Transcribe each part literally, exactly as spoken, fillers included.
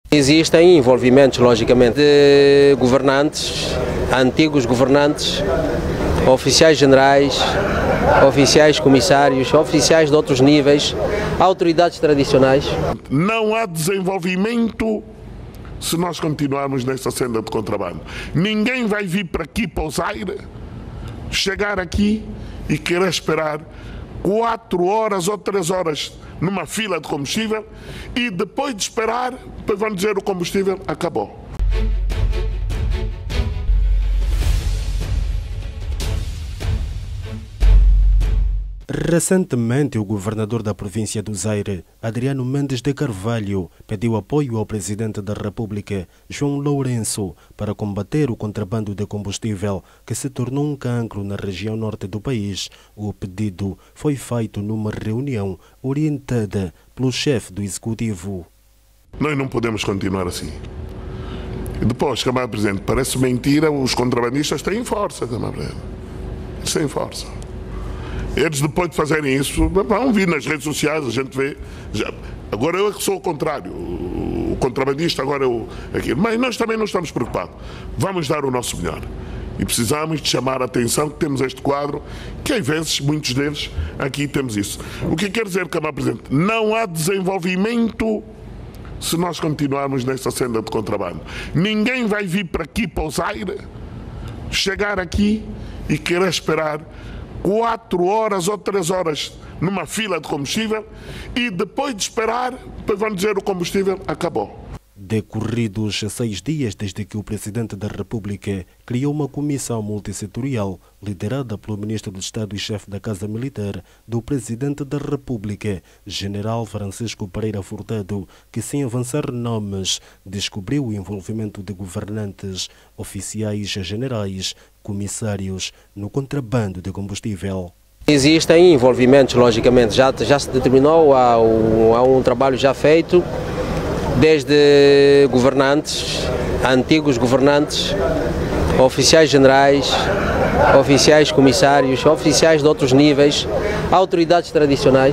Existem envolvimentos, logicamente, de governantes, antigos governantes, oficiais generais, oficiais comissários, oficiais de outros níveis, autoridades tradicionais. Não há desenvolvimento se nós continuarmos nesta senda de contrabando. Ninguém vai vir para aqui, para o Zaire, chegar aqui e querer esperar quatro horas ou três horas numa fila de combustível e depois de esperar, depois vão dizer o combustível acabou. Recentemente, o governador da província do Zaire, Adriano Mendes de Carvalho, pediu apoio ao presidente da República, João Lourenço, para combater o contrabando de combustível, que se tornou um cancro na região norte do país. O pedido foi feito numa reunião orientada pelo chefe do Executivo. Nós não podemos continuar assim. E depois, camarada presidente, parece mentira, os contrabandistas têm força, camarada presidente. Eles têm força. Eles, depois de fazerem isso, vão vir nas redes sociais, a gente vê. Já. Agora eu é que sou o contrário, o contrabandista agora é o, aquilo. Mas nós também não estamos preocupados. Vamos dar o nosso melhor. E precisamos de chamar a atenção que temos este quadro, que às vezes, muitos deles, aqui temos isso. O que quer dizer, camarada presidente? Não há desenvolvimento se nós continuarmos nesta senda de contrabando. Ninguém vai vir para aqui, para o Zaire, chegar aqui e querer esperar quatro horas ou três horas numa fila de combustível e depois de esperar, depois vão dizer o combustível acabou. Decorridos seis dias desde que o Presidente da República criou uma comissão multissetorial liderada pelo Ministro do Estado e chefe da Casa Militar do Presidente da República, General Francisco Pereira Furtado, que sem avançar nomes descobriu o envolvimento de governantes, oficiais generais, comissários no contrabando de combustível. Existem envolvimentos, logicamente, já, já se determinou, há um, há um trabalho já feito, desde governantes, antigos governantes, oficiais generais, oficiais comissários, oficiais de outros níveis, autoridades tradicionais,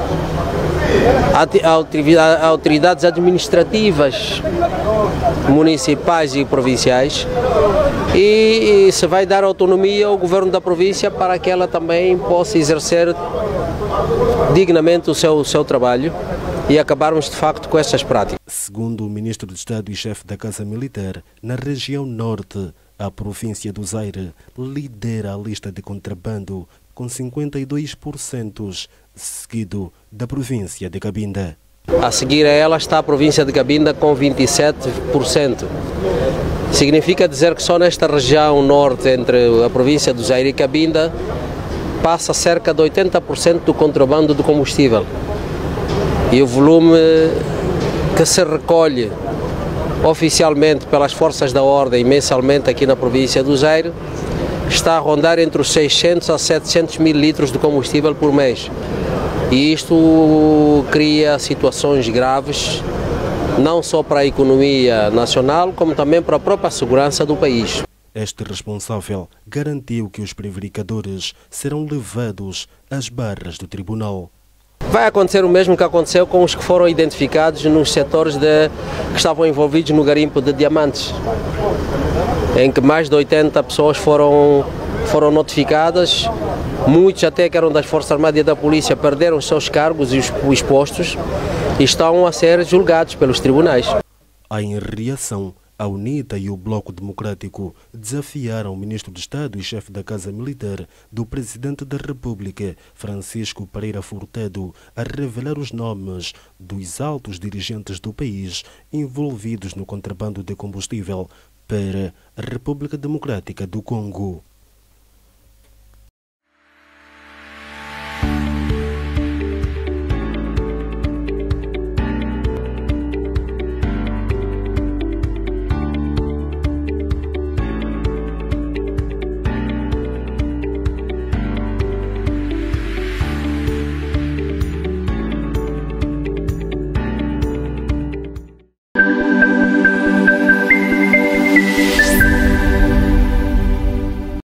autoridades administrativas, municipais e provinciais, e, e se vai dar autonomia ao governo da província para que ela também possa exercer dignamente o seu, o seu trabalho e acabarmos de facto com estas práticas. Segundo o Ministro do Estado e chefe da Casa Militar, na região norte, a província do Zaire lidera a lista de contrabando com cinquenta e dois por cento, seguido da província de Cabinda. A seguir a ela está a província de Cabinda com vinte e sete por cento. Significa dizer que só nesta região norte, entre a província do Zaire e Cabinda, passa cerca de oitenta por cento do contrabando do combustível. E o volume que se recolhe oficialmente pelas forças da ordem mensalmente aqui na província do Zaire está a rondar entre os seiscentos a setecentos mil litros de combustível por mês. E isto cria situações graves, não só para a economia nacional, como também para a própria segurança do país. Este responsável garantiu que os prevaricadores serão levados às barras do tribunal. Vai acontecer o mesmo que aconteceu com os que foram identificados nos setores de, que estavam envolvidos no garimpo de diamantes, em que mais de oitenta pessoas foram, foram notificadas, muitos até que eram das Forças Armadas e da Polícia perderam os seus cargos e os, os postos e estão a ser julgados pelos tribunais. Em reação, a UNITA e o Bloco Democrático desafiaram o Ministro do Estado e chefe da Casa Militar do Presidente da República, Francisco Pereira Furtado, a revelar os nomes dos altos dirigentes do país envolvidos no contrabando de combustível para a República Democrática do Congo.